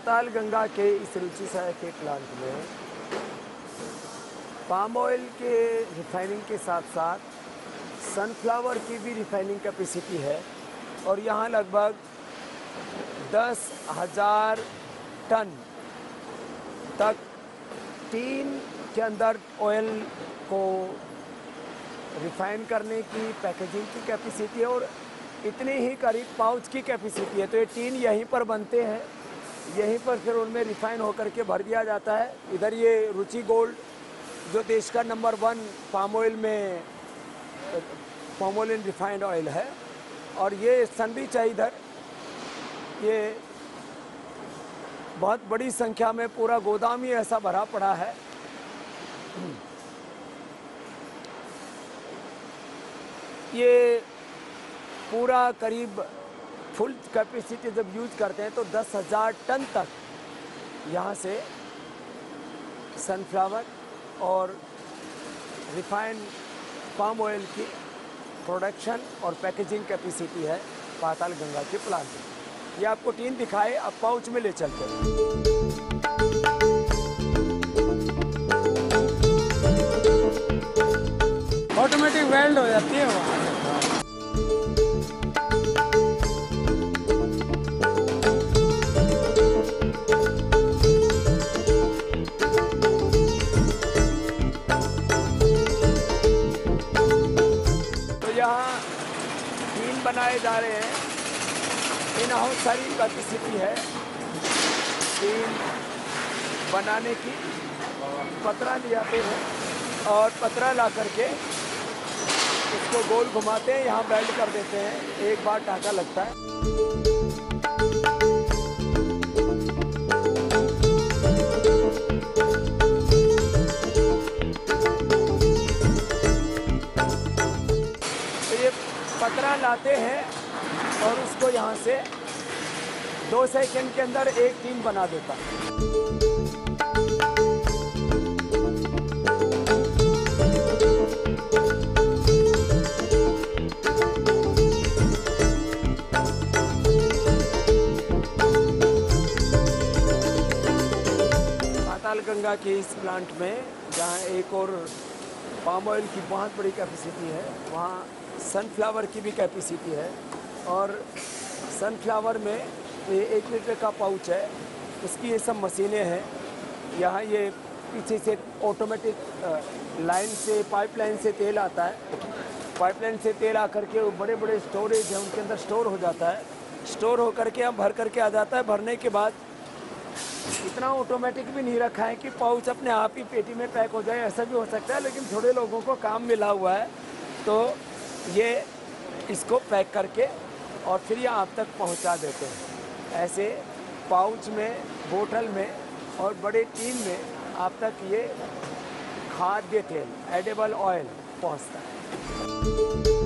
पाताल गंगा के इस रुचि सहायक के प्लांट में पाम ऑयल के रिफाइनिंग के साथ साथ सनफ्लावर की भी रिफाइनिंग कैपेसिटी है और यहाँ लगभग 10,000 टन तक टीन के अंदर ऑयल को रिफाइन करने की पैकेजिंग की कैपेसिटी है और इतनी ही करीब पाउच की कैपेसिटी है। तो ये टीन यहीं पर बनते हैं, यहीं पर फिर उनमें रिफाइन होकर के भर दिया जाता है। इधर ये रुचि गोल्ड जो देश का नंबर 1 पाम ऑयल में पाम ऑयल इन रिफाइंड ऑयल है, और ये सनरिच है। इधर ये बहुत बड़ी संख्या में पूरा गोदाम ही ऐसा भरा पड़ा है। ये पूरा करीब फुल कैपेसिटी जब यूज करते हैं तो 10,000 टन तक यहाँ से सनफ्लावर और रिफाइंड पाम ऑयल की प्रोडक्शन और पैकेजिंग कैपेसिटी है पाताल गंगा के प्लांट में। ये आपको टीन दिखाए, अब पाउच में ले चलते हैं। ऑटोमेटिक वेल्ड हो जाती है वहाँ। यहाँ टीन बनाए जा रहे हैं। इन हाउस सारी कैपेसिटी है टीन बनाने की। पतरा ले आते हैं और पतरा ला करके इसको गोल घुमाते हैं, यहाँ बेल्ट कर देते हैं। एक बार टाँका लगता है। पतरा लाते हैं और उसको यहाँ से 2 सेकंड के अंदर एक टीन बना देता है। पाताल गंगा के इस प्लांट में जहाँ एक और पाम ऑयल की बहुत बड़ी कैपेसिटी है, वहाँ सनफ्लावर की भी कैपेसिटी है। और सनफ्लावर में ये 1 लीटर का पाउच है, उसकी ये सब मशीनें हैं। यहाँ ये पीछे से ऑटोमेटिक लाइन से पाइपलाइन से तेल आता है। पाइपलाइन से तेल आकर के वो बड़े बड़े स्टोरेज हैं, उनके अंदर स्टोर हो जाता है। स्टोर हो करके हम भर करके आ जाता है। भरने के बाद इतना ऑटोमेटिक भी नहीं रखा है कि पाउच अपने आप ही पेटी में पैक हो जाए, ऐसा भी हो सकता है। लेकिन थोड़े लोगों को काम मिला हुआ है तो ये इसको पैक करके और फिर ये आप तक पहुंचा देते हैं। ऐसे पाउच में, बोतल में और बड़े टीन में आप तक ये खाद्य तेल, एडिबल ऑयल पहुंचता है।